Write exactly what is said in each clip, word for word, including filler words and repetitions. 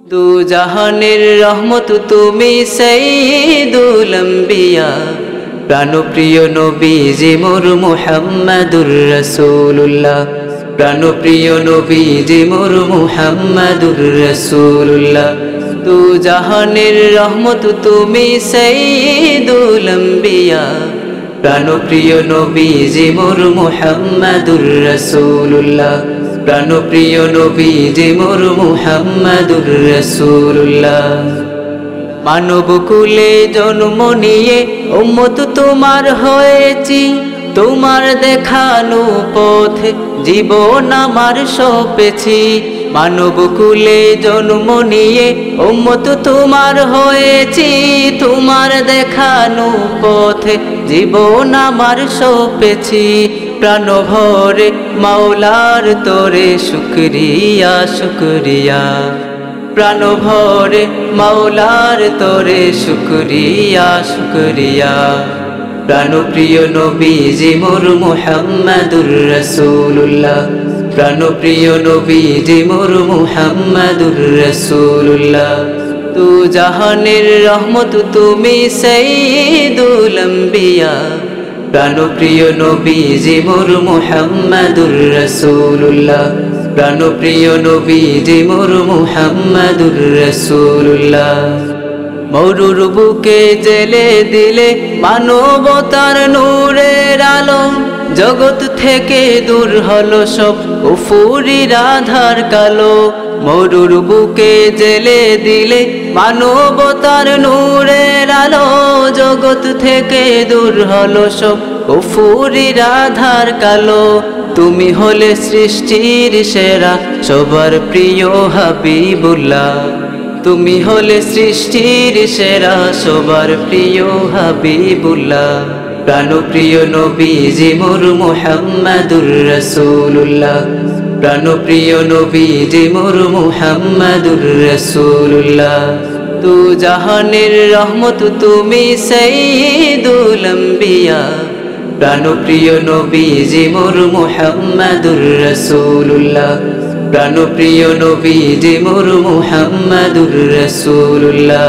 দু জাহানের রহমত তুমি সাইয়্যিদুল আম্বিয়া প্রাণপ্রিয় নবীজি মোর মুহাম্মাদুর রাসূলুল্লাহ প্রাণপ্রিয় নবীজি মোর মুহাম্মাদুর রাসূলুল্লাহ দু জাহানের রহমত তুমি সাইয়্যিদুল আম্বিয়া প্রাণপ্রিয় নবীজি মোর মুহাম্মাদুর রাসূলুল্লাহ প্রাণপ্রিয় নবীজি মোর মুহাম্মাদুর রাসূলুল্লাহ মানব কুলে জন্ম নিয়ে উম্মত তোমার হয়েছি তোমার দেখানো পথে জীবন আমার সপেছি মানব কুলে জন্ম নিয়ে উম্মত তোমার হয়েছি তোমার দেখানো পথে জীবন আমার সপেছি প্রাণ ভরে মাওলার তোরে শুকরিয়া শুকরিয়া প্রাণ ভরে মাওলার তোরে শুকরিয়া শুকরিয়া প্রাণপ্রিয় নবীজি মোর মুহাম্মাদুর রাসূলুল্লাহ প্রাণপ্রিয় নবীজি মোর মুহাম্মাদুর রাসূলুল্লাহ তু জাহানের রহমত তুমি সাইয়্যিদুল আম্বিয়া প্রাণপ্রিয় নবীজি মোর মুহাম্মাদুর রাসূলুল্লাহ প্রাণপ্রিয় নবীজি মোর মুহাম্মাদুর রাসূলুল্লাহ মরুর বুকে জেলে দিলে মানবতার নূরের আলো জগৎ থেকে দূর হলো সব কুফুরির আধার কালো মরুর বুকে জেলে দিলে মানবতার নূরের আলো জগৎ থেকে দূর হলো সব কুফুরির আধার কালো তুমি হলে সৃষ্টির সেরা সবার প্রিয় হাবিবুল্লাহ তুমি হলে সৃষ্টির সেরা সবার প্রিয় হাবিবুল্লাহ প্রাণপ্রিয় নবীজি মোর মুহাম্মাদুর রাসূলুল্লাহ প্রাণপ্রিয় নবীজি মোর মুহাম্মাদুর রাসূলুল্লাহ তু জাহানের রহমত তুমি সাইয়্যিদুল আম্বিয়া প্রাণপ্রিয় নবীজি মোর মুহাম্মাদুর রাসূলুল্লাহ প্রাণপ্রিয় নবীজি মোর মুহাম্মাদুর রাসূলুল্লাহ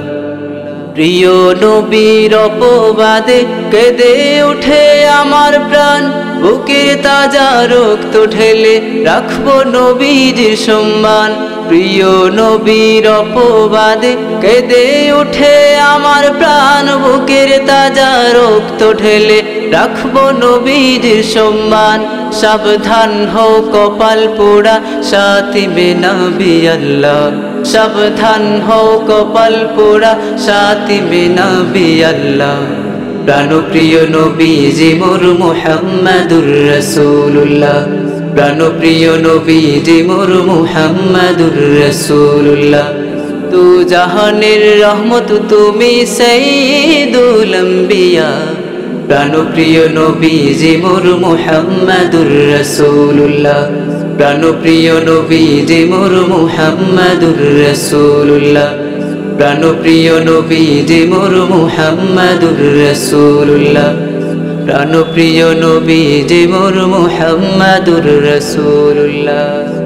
প্রিয় নবীর অপবাদে কেঁদে ওঠে আমার প্রাণ বুকের তাজা রক্ত ঢেলে রাখবো নবীজির সম্মান প্রিয় নবীর অপবাদে কেঁদে ওঠে আমার প্রাণ বুকের তাজা রক্ত ঢেলে রাখবো নবীজির সম্মান সাবধান হও কপাল পোড়া সাথী নবী আল্লাহ সাবধান হও কপাল পোড়া সাথী নবী আল্লাহ প্রাণপ্রিয় নবীজি মোর মুহাম্মাদুর রাসূলুল্লাহ প্রাণপ্রিয় নবীজি মোর মুহাম্মাদুর রাসূলুল্লাহ তু জাহানের রহমত তুমি সাইয়্যিদুল আম্বিয়া প্রাণপ্রিয় নবীজি মোর মুহাম্মাদুর রাসূলুল্লাহ প্রাণপ্রিয় নবীজি মোর মুহাম্মাদুর রাসূলুল্লাহ প্রাণপ্রিয় নবীজি মোর মুহাম্মাদুর রাসূলুল্লাহ প্রাণপ্রিয় নবীজি মোর মুহাম্মাদুর রাসূলুল্লাহ।